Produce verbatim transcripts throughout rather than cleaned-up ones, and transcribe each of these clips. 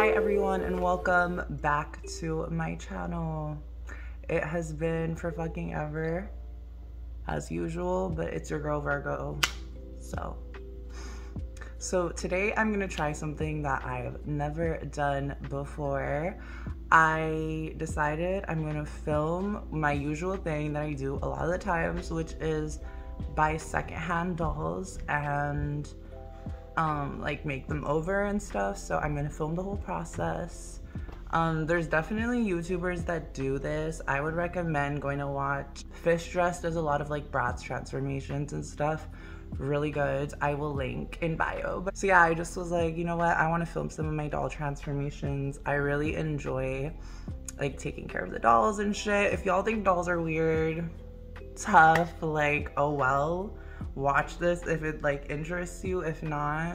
Hi everyone and welcome back to my channel. It has been for fucking ever as usual, but it's your girl Virgo. So so today I'm gonna try something that I've never done before. I decided I'm gonna film my usual thing that I do a lot of the times, which is buy secondhand dolls and um like make them over and stuff. So I'm gonna film the whole process. Um there's definitely YouTubers that do this. I would recommend going to watch Fish Dress. Does a lot of like Bratz transformations and stuff, really good. I will link in bio. But so yeah, I just was like, you know what, I want to film some of my doll transformations. I really enjoy like taking care of the dolls and shit. If y'all think dolls are weird, tough, like, oh well, watch this if it like interests you. If not,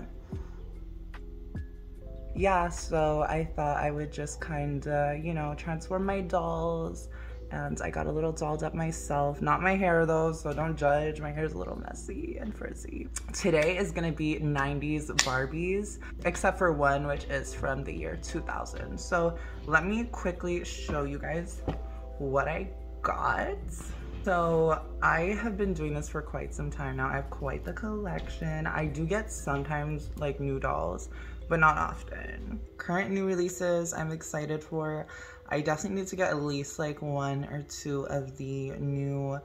yeah, so I thought I would just kind of, you know, transform my dolls. And I got a little dolled up myself. Not my hair though, so don't judge. My hair is a little messy and frizzy. Today is gonna be nineties Barbies, except for one, which is from the year two thousand. So let me quickly show you guys what I got. So I have been doing this for quite some time now. I have quite the collection. I do get sometimes like new dolls, but not often. Current new releases I'm excited for. I definitely need to get at least like one or two of the new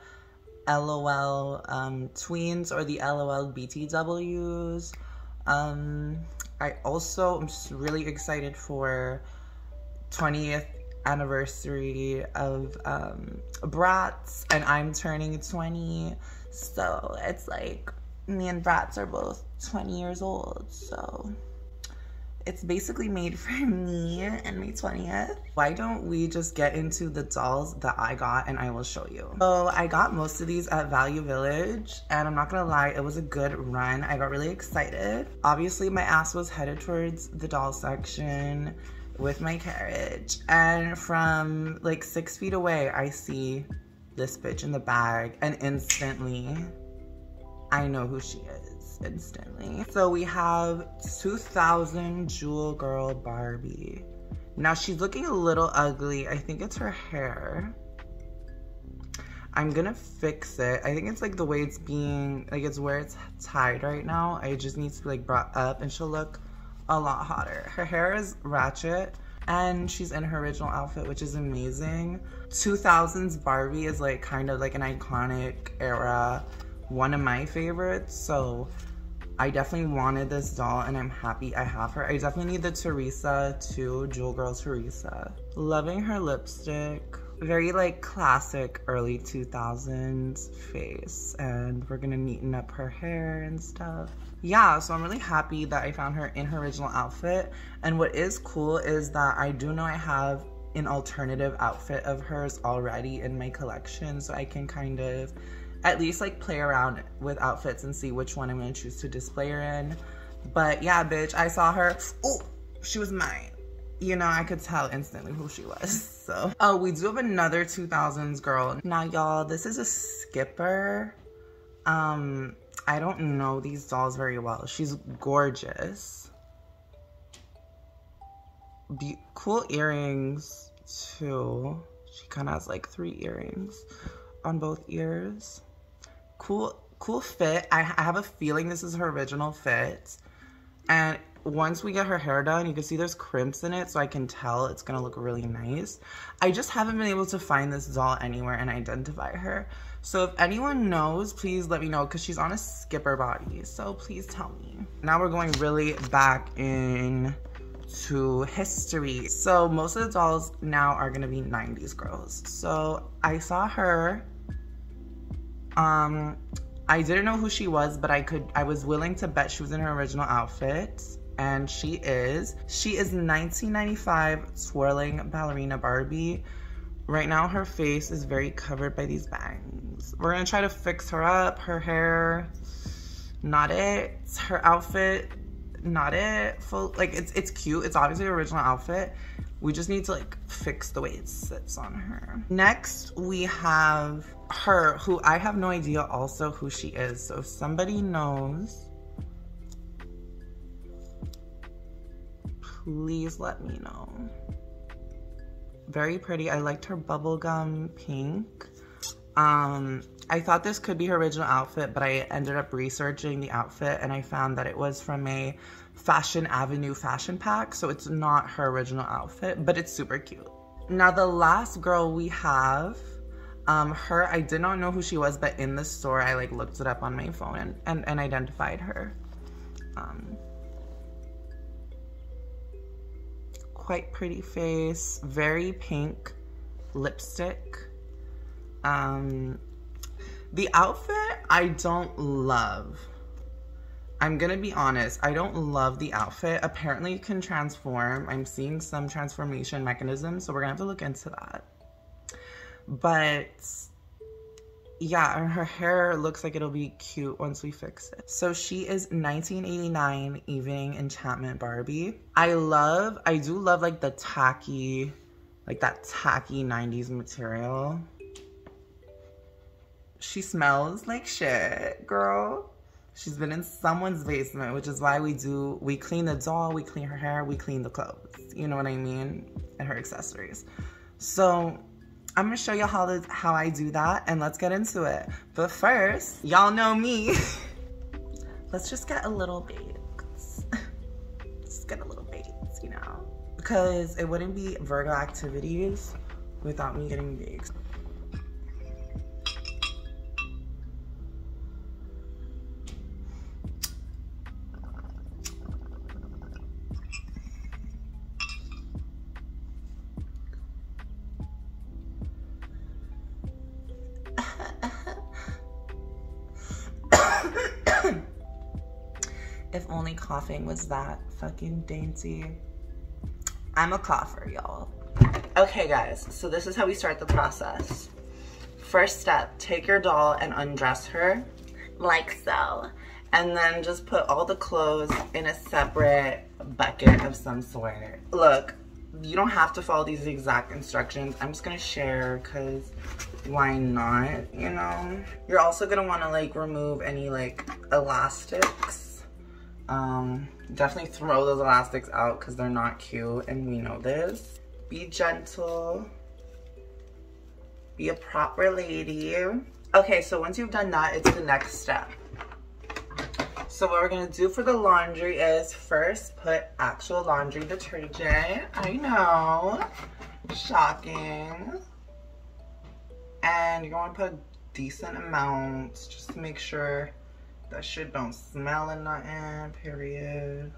LOL um, tweens or the LOL B T Ws. Um, I also am just really excited for twentieth anniversary of um, Bratz, and I'm turning twenty. So it's like me and Bratz are both twenty years old. So it's basically made for me and my twentieth. Why don't we just get into the dolls that I got and I will show you. So I got most of these at Value Village, and I'm not gonna lie, it was a good run. I got really excited. Obviously my ass was headed towards the doll section with my carriage, and from like six feet away I see this bitch in the bag, and instantly I know who she is. Instantly. So we have two thousand Jewel Girl Barbie. Now she's looking a little ugly. I think it's her hair. I'm gonna fix it. I think it's like the way it's being, like it's where it's tied right now. I just need to be like brought up and she'll look a lot hotter. Her hair is ratchet and she's in her original outfit, which is amazing. two thousands Barbie is like kind of like an iconic era, one of my favorites. So I definitely wanted this doll and I'm happy I have her. I definitely need the Teresa too, Jewel Girl Teresa. Loving her lipstick. Very like classic early two thousands face, and we're gonna neaten up her hair and stuff. Yeah, so I'm really happy that I found her in her original outfit. And what is cool is that I do know I have an alternative outfit of hers already in my collection, so I can kind of at least like play around with outfits and see which one I'm gonna choose to display her in. But yeah, bitch, I saw her. Oh, she was mine. You know, I could tell instantly who she was. So, oh, we do have another two thousands girl. Now, y'all, this is a skipper. Um, I don't know these dolls very well. She's gorgeous. Be cool earrings too. She kind of has like three earrings on both ears. Cool, cool fit. I, I have a feeling this is her original fit. And once we get her hair done, you can see there's crimps in it, so I can tell it's gonna look really nice. I just haven't been able to find this doll anywhere and identify her. So if anyone knows, please let me know, because she's on a skipper body, so please tell me. Now we're going really back in to history. So most of the dolls now are gonna be nineties girls. So I saw her. Um, I didn't know who she was, but I could, I was willing to bet she was in her original outfit, and she is. She is nineteen ninety-five twirling ballerina Barbie. Right now her face is very covered by these bangs. We're gonna try to fix her up. Her hair, not it. Her outfit, not it. Full, like it's it's cute. It's obviously her original outfit. We just need to like fix the way it sits on her. Next, we have her, who I have no idea also who she is. So if somebody knows, please let me know. Very pretty. I liked her bubblegum pink. Um, I thought this could be her original outfit, but I ended up researching the outfit and I found that it was from a Fashion Avenue fashion pack, so it's not her original outfit, but it's super cute. Now the last girl we have, um, her, I did not know who she was, but in the store I like looked it up on my phone and, and, and identified her. Um, quite pretty face, very pink lipstick. Um, the outfit I don't love. I'm gonna be honest, I don't love the outfit. Apparently it can transform. I'm seeing some transformation mechanisms, so we're gonna have to look into that. But yeah, her hair looks like it'll be cute once we fix it. So she is nineteen eighty-nine Evening Enchantment Barbie. I love, I do love like the tacky, like that tacky nineties material. She smells like shit, girl. She's been in someone's basement, which is why we do, we clean the doll, we clean her hair, we clean the clothes. You know what I mean? And her accessories. So I'm gonna show you how, this, how I do that, and let's get into it. But first, y'all know me. Let's just get a little baked. Just get a little baked, you know? Because it wouldn't be Virgo activities without me getting baked. If only coughing was that fucking dainty. I'm a cougher, y'all. Okay, guys, so this is how we start the process. First step, take your doll and undress her, like so. And then just put all the clothes in a separate bucket of some sort. Look, you don't have to follow these exact instructions. I'm just gonna share, cause why not, you know? You're also gonna wanna like remove any like elastics. Um, definitely throw those elastics out because they're not cute and we know this. Be gentle. Be a proper lady. Okay, so once you've done that, it's the next step. So what we're gonna do for the laundry is first put actual laundry detergent. I know, shocking. And you're gonna put a decent amount just to make sure that shit don't smell or nothing, period.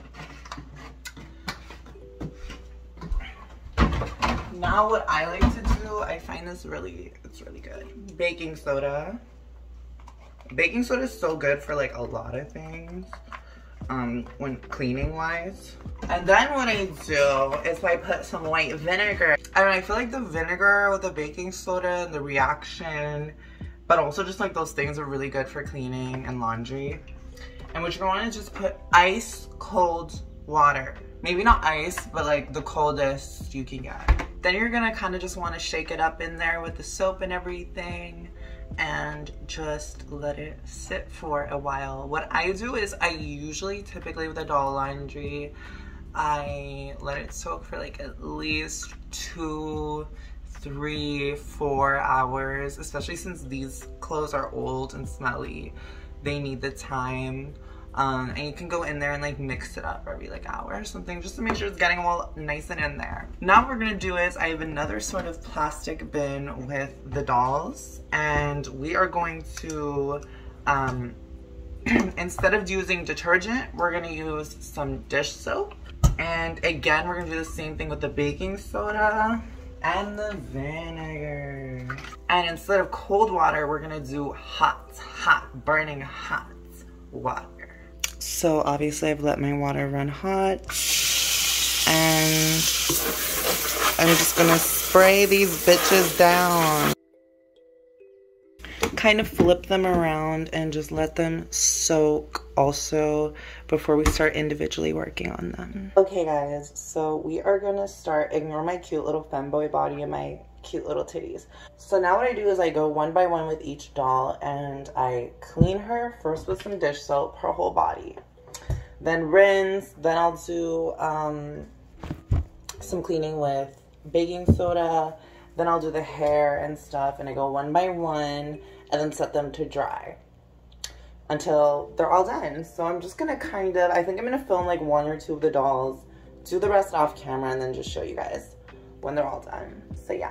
Now what I like to do, I find this really, it's really good. Baking soda. Baking soda is so good for like a lot of things, um, when cleaning wise. And then what I do is I put some white vinegar. I don't know, I feel like the vinegar with the baking soda and the reaction, but also just like those things are really good for cleaning and laundry. And what you're gonna wanna just put ice cold water. Maybe not ice, but like the coldest you can get. Then you're gonna kind of just wanna shake it up in there with the soap and everything and just let it sit for a while. What I do is I usually, typically with a doll laundry, I let it soak for like at least two, three, four hours, especially since these clothes are old and smelly. They need the time. Um, and you can go in there and like mix it up every like hour or something just to make sure it's getting all nice and in there. Now what we're gonna do is I have another sort of plastic bin with the dolls, and we are going to, um, instead of using detergent, we're gonna use some dish soap. And again, we're gonna do the same thing with the baking soda and the vinegar. And instead of cold water, we're gonna do hot, hot, burning hot water. So obviously I've let my water run hot, and I'm just gonna spray these bitches down. Kind of flip them around and just let them soak also before we start individually working on them. Okay guys, so we are gonna start, ignore my cute little femboy body and my cute little titties. So now what I do is I go one by one with each doll and I clean her first with some dish soap, her whole body. then rinse. Then I'll do um, some cleaning with baking soda. Then I'll do the hair and stuff, and I go one by one and then set them to dry until they're all done. So I'm just gonna kind of, I think I'm gonna film like one or two of the dolls, do the rest off camera, and then just show you guys when they're all done. So yeah.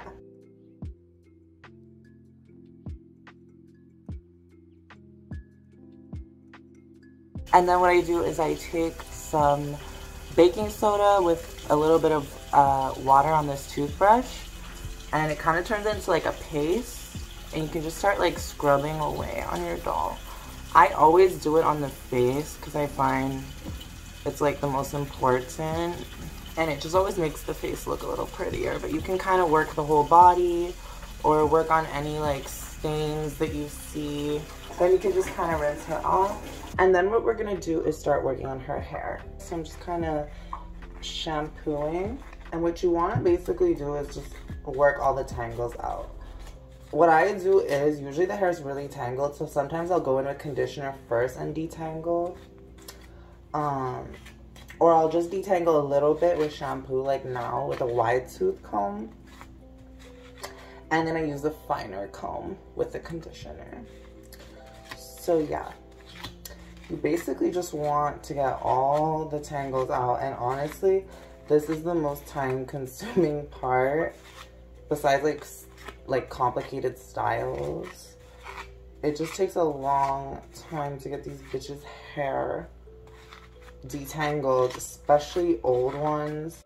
And then what I do is I take some baking soda with a little bit of uh, water on this toothbrush, and it kind of turns into like a paste, and you can just start like scrubbing away on your doll. I always do it on the face because I find it's like the most important, and it just always makes the face look a little prettier. But you can kind of work the whole body or work on any like stains that you see. Then you can just kind of rinse her off. And then what we're gonna do is start working on her hair. So I'm just kind of shampooing. And what you wanna basically do is just work all the tangles out. What I do is, usually the hair is really tangled, so sometimes I'll go in with conditioner first and detangle. Um, or I'll just detangle a little bit with shampoo, like now, with a wide tooth comb. And then I use a finer comb with the conditioner. So yeah, you basically just want to get all the tangles out, and honestly, this is the most time-consuming part, besides like like complicated styles. It just takes a long time to get these bitches' hair detangled, especially old ones.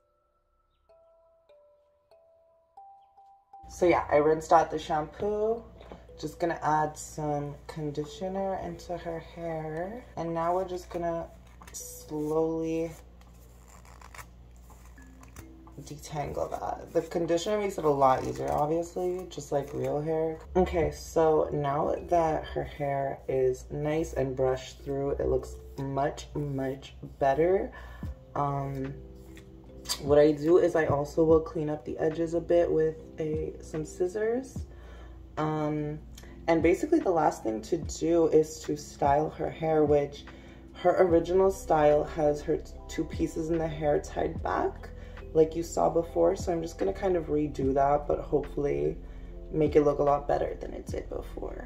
So yeah, I rinsed out the shampoo. Just gonna add some conditioner into her hair, and now we're just gonna slowly detangle that. The conditioner makes it a lot easier, obviously, just like real hair. Okay, so now that her hair is nice and brushed through, it looks much, much better. Um, what I do is I also will clean up the edges a bit with a some scissors. Um, and basically the last thing to do is to style her hair, which her original style has her two pieces in the hair tied back, like you saw before. So I'm just gonna kind of redo that, but hopefully make it look a lot better than it did before.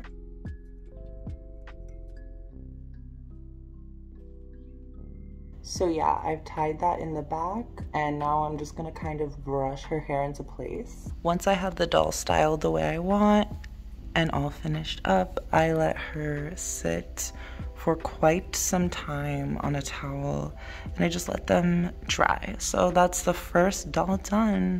So yeah, I've tied that in the back, and now I'm just gonna kind of brush her hair into place. Once I have the doll styled the way I want and all finished up, I let her sit for quite some time on a towel, and I just let them dry. So that's the first doll done.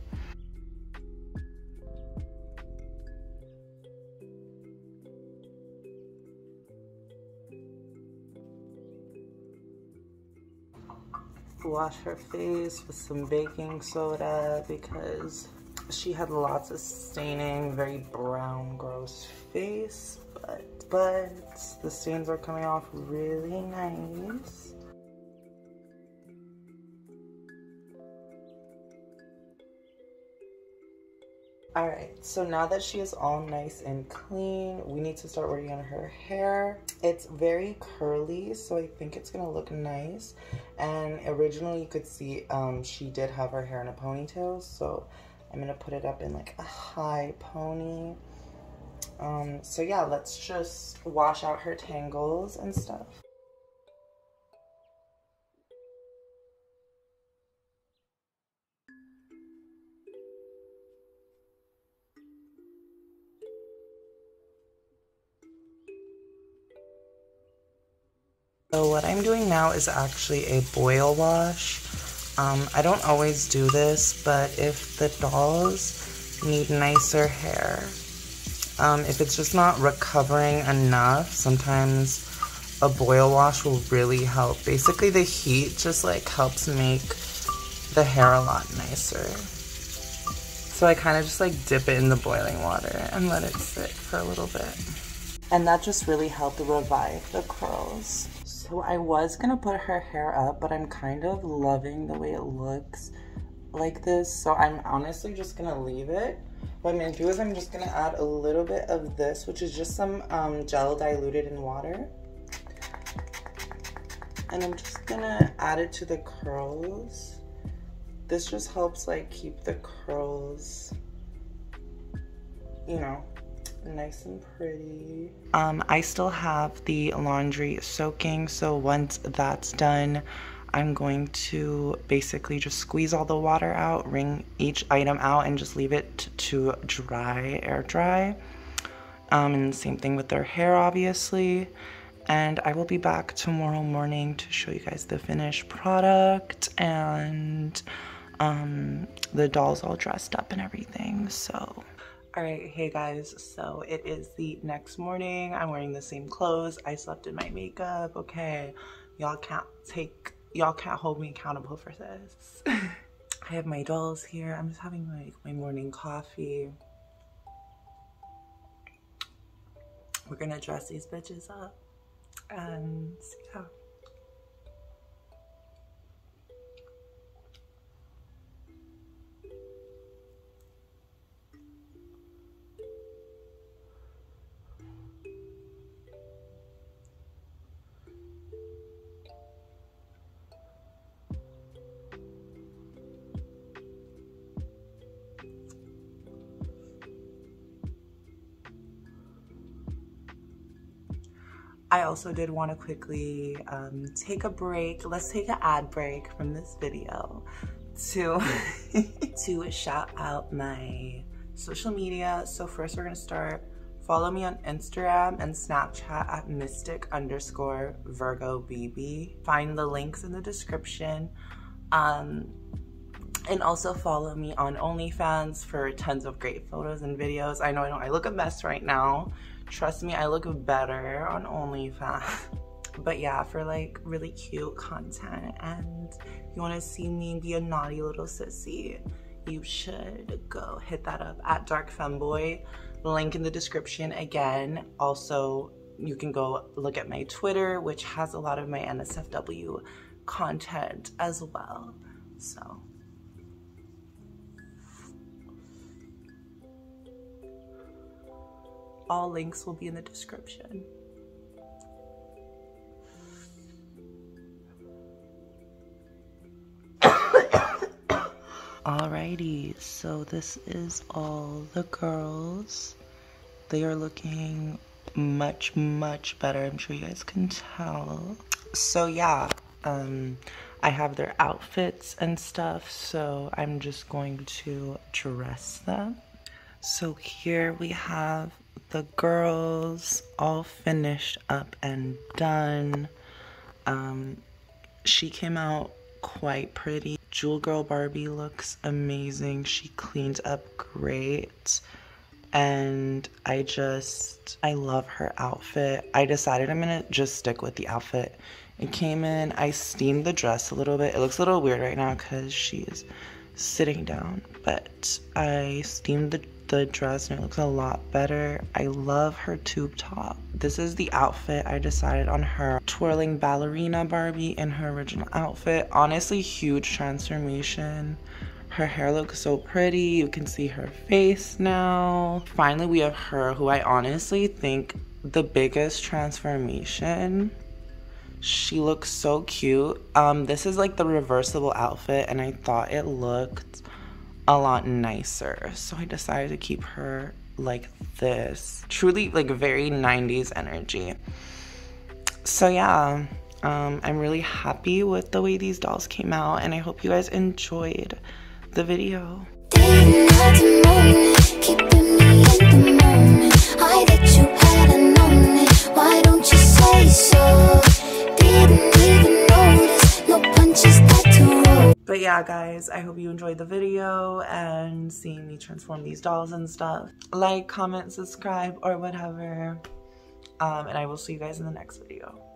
Wash her face with some baking soda because she had lots of staining, very brown, gross face, but, but the stains are coming off really nice. Alright, so now that she is all nice and clean, we need to start working on her hair. It's very curly, so I think it's gonna look nice. And originally you could see um, she did have her hair in a ponytail, so I'm gonna put it up in like a high pony. Um, so yeah, let's just wash out her tangles and stuff. So what I'm doing now is actually a boil wash. Um, I don't always do this, but if the dolls need nicer hair, um, if it's just not recovering enough, sometimes a boil wash will really help. Basically, the heat just like helps make the hair a lot nicer. So I kind of just like dip it in the boiling water and let it sit for a little bit. And that just really helped revive the curls. So I was gonna put her hair up, but I'm kind of loving the way it looks like this. So I'm honestly just gonna leave it. What I'm gonna do is I'm just gonna add a little bit of this, which is just some um, gel diluted in water. And I'm just gonna add it to the curls. This just helps like keep the curls, you know, nice and pretty. Um, I still have the laundry soaking, so once that's done, I'm going to basically just squeeze all the water out, wring each item out, and just leave it to dry, air dry. Um, and same thing with their hair, obviously. And I will be back tomorrow morning to show you guys the finished product and um, the dolls all dressed up and everything, so. All right, hey guys, so it is the next morning. I'm wearing the same clothes. I slept in my makeup, okay? Y'all can't take, y'all can't hold me accountable for this. I have my dolls here. I'm just having my, my morning coffee. We're gonna dress these bitches up and yeah. I also did want to quickly um, take a break. Let's take an ad break from this video to, to shout out my social media. So first we're going to start, follow me on Instagram and Snapchat at mystic underscore Virgo B B. Find the links in the description. Um, and also follow me on OnlyFans for tons of great photos and videos. I know I know I look a mess right now. Trust me, I look better on OnlyFans. But yeah, for like really cute content and you want to see me be a naughty little sissy, you should go hit that up at Dark Femboy. Link in the description again. Also, you can go look at my Twitter, which has a lot of my N S F W content as well. So. All links will be in the description. Alrighty, so this is all the girls. They are looking much, much better. I'm sure you guys can tell. So yeah, um, I have their outfits and stuff, so I'm just going to dress them. So here we have the girls all finished up and done. Um, she came out quite pretty. Jewel Girl Barbie looks amazing. She cleaned up great. And I just, I love her outfit. I decided I'm gonna just stick with the outfit. It came in, I steamed the dress a little bit. It looks a little weird right now because she is sitting down, but I steamed the the dress and it looks a lot better. I love her tube top. This is the outfit I decided on her. Twirling ballerina Barbie in her original outfit. Honestly, huge transformation. Her hair looks so pretty. You can see her face now. Finally, we have her, who I honestly think the biggest transformation. She looks so cute. Um, this is like the reversible outfit and I thought it looked a lot nicer, so I decided to keep her like this. Truly like very nineties energy. So yeah, um, I'm really happy with the way these dolls came out and I hope you guys enjoyed the video. Why don't you say so? Didn't even notice, no punches that to roll. But yeah, guys, I hope you enjoyed the video and seeing me transform these dolls and stuff. Like, comment, subscribe, or whatever. Um, and I will see you guys in the next video.